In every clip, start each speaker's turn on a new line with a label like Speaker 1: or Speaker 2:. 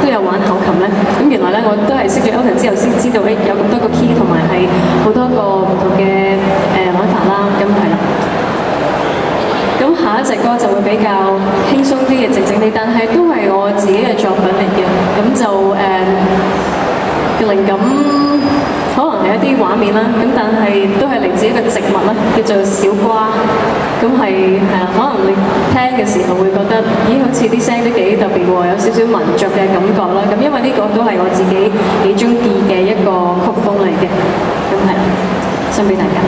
Speaker 1: 都有玩口琴咧？咁原來咧我都係識咗 Elton 之後先知道，有咁多個 key 同埋係好多個唔同嘅玩法啦。咁係啦。咁下一隻歌就會比較輕鬆啲嘅，靜靜啲，但係都係我自己嘅作品嚟嘅。咁就嘅靈感可能係一啲畫面啦，咁但係都係嚟自一個植物啦，叫做小瓜。咁係啦，可能你聽嘅時候會覺得，咦，好似啲聲都幾特別喎，有少少民族嘅感覺啦。咁因為呢個都係我自己幾中意嘅一個曲風嚟嘅。咁係啦，送俾大家。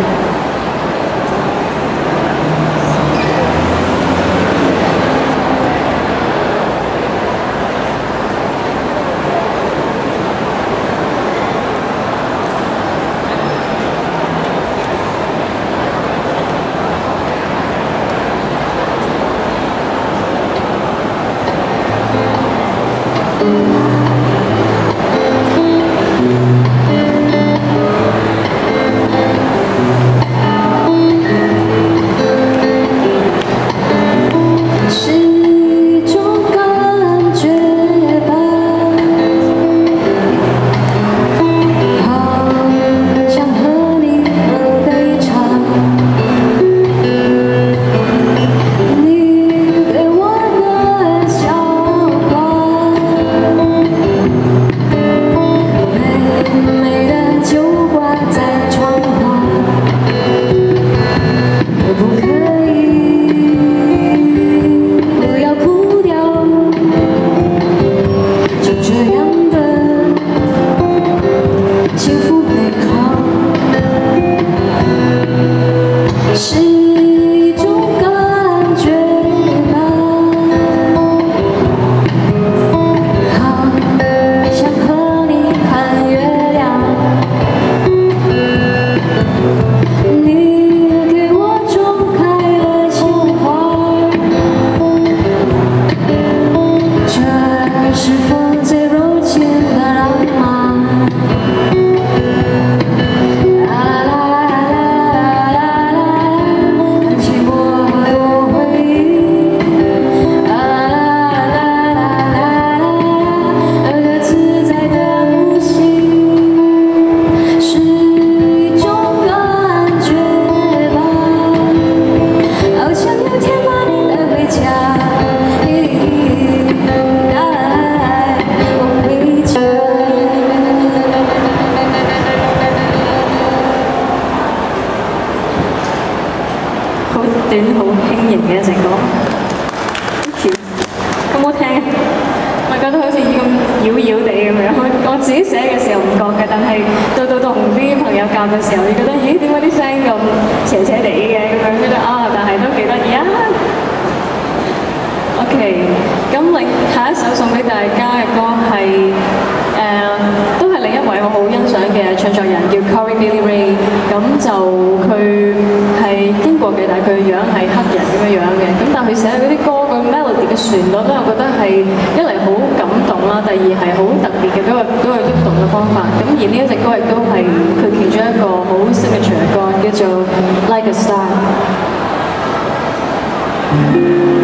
Speaker 2: Like a Star。